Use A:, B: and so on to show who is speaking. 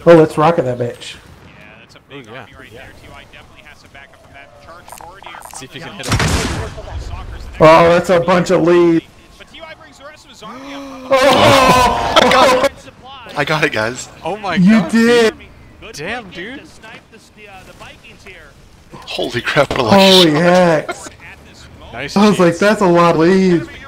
A: Oh, let's rocket that bitch.
B: Yeah, that's a big army right there. TY definitely has to back up from that. Charge forward here.
C: See if you can hit him.
A: Oh, that's a bunch of lead.
B: But TY brings the rest of his army up.
A: Oh!
D: I got it, guys.
C: Oh my
A: You
C: god.
A: did!
C: Damn, dude.
D: Holy crap, what a
A: Holy
D: shot.
A: heck!
C: Nice.
A: I was like,
C: cheats.
A: that's a lot of lead.